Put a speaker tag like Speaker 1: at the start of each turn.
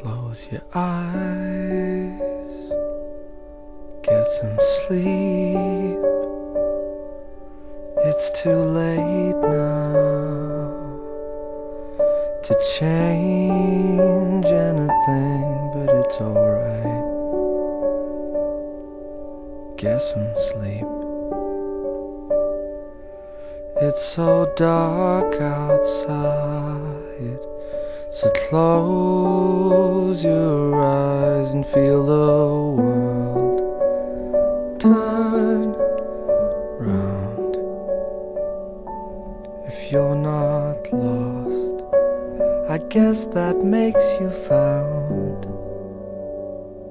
Speaker 1: Close your eyes, get some sleep. It's too late now to change anything, but it's alright. Get some sleep. It's so dark outside, so close your eyes and feel the world turn round. If you're not lost, I guess that makes you found.